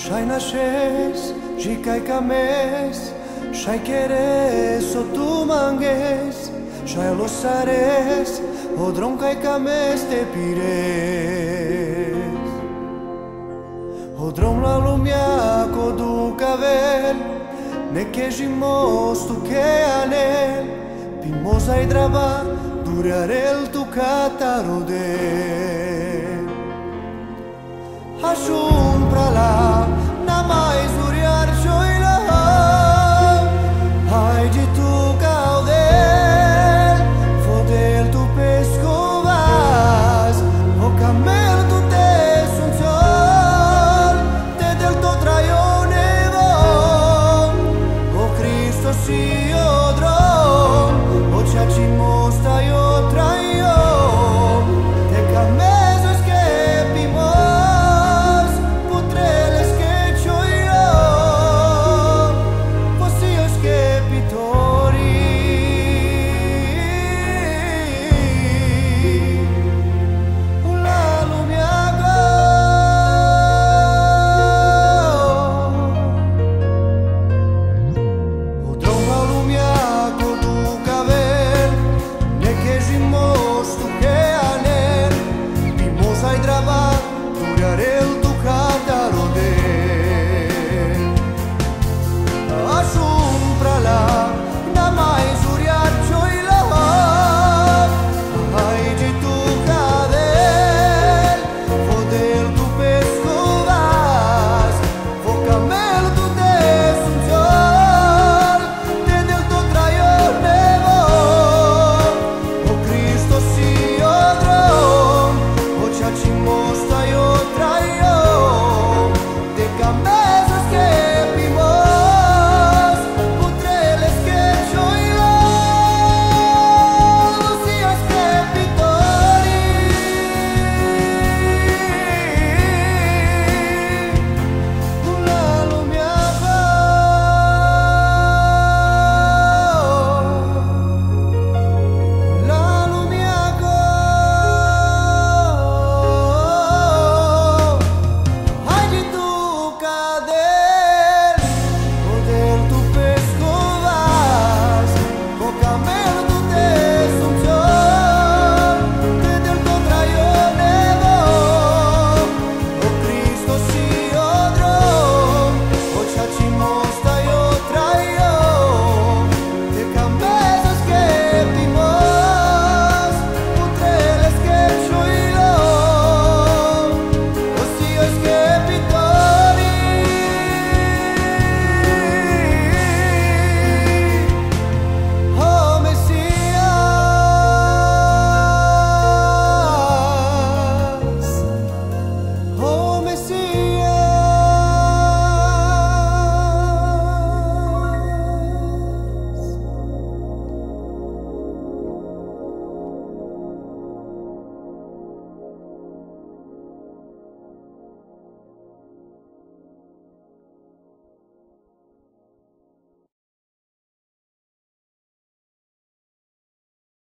Shai nashes, jikai kames, shai queres o tu mangues, shai losares, o dronkai kames te pires. O drom la lumea co du cavel, ne quejimos tu que anel, pimos ai draba, durarel tu catarudel. Ajung pra lá, na mais uriar joila, ai de tu caudel, fodel tu pescovas, o camel tu te sun sol, te del to traione bon, o Cristo si odron, o ciacimo